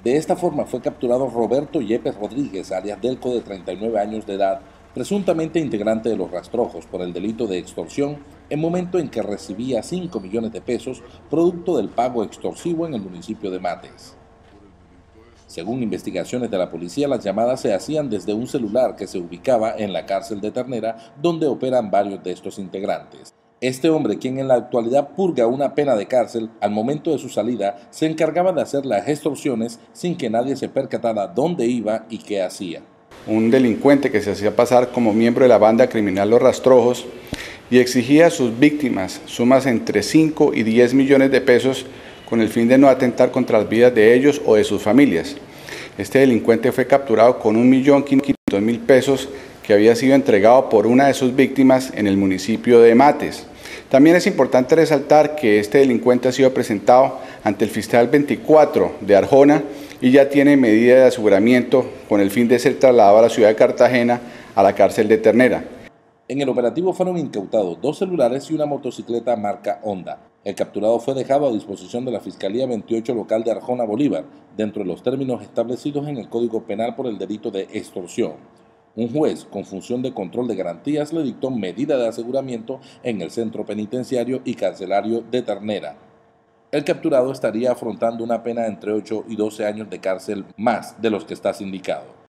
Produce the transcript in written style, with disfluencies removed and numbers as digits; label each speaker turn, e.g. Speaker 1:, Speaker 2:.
Speaker 1: De esta forma fue capturado Roberto Yepes Rodríguez, alias Delco, de 39 años de edad, presuntamente integrante de los Rastrojos por el delito de extorsión, en momento en que recibía 5 millones de pesos producto del pago extorsivo en el municipio de Mates. Según investigaciones de la policía, las llamadas se hacían desde un celular que se ubicaba en la cárcel de Ternera, donde operan varios de estos integrantes. Este hombre, quien en la actualidad purga una pena de cárcel, al momento de su salida se encargaba de hacer las extorsiones sin que nadie se percatara dónde iba y qué hacía.
Speaker 2: Un delincuente que se hacía pasar como miembro de la banda criminal Los Rastrojos y exigía a sus víctimas sumas entre 5 y 10 millones de pesos con el fin de no atentar contra las vidas de ellos o de sus familias. Este delincuente fue capturado con 1.500.000 pesos que había sido entregado por una de sus víctimas en el municipio de Mates. También es importante resaltar que este delincuente ha sido presentado ante el fiscal 24 de Arjona y ya tiene medida de aseguramiento con el fin de ser trasladado a la ciudad de Cartagena a la cárcel de Ternera.
Speaker 1: En el operativo fueron incautados 2 celulares y una motocicleta marca Honda. El capturado fue dejado a disposición de la Fiscalía 28 local de Arjona, Bolívar, dentro de los términos establecidos en el Código Penal por el delito de extorsión. Un juez con función de control de garantías le dictó medida de aseguramiento en el centro penitenciario y carcelario de Ternera. El capturado estaría afrontando una pena entre 8 y 12 años de cárcel más de los que está sindicado.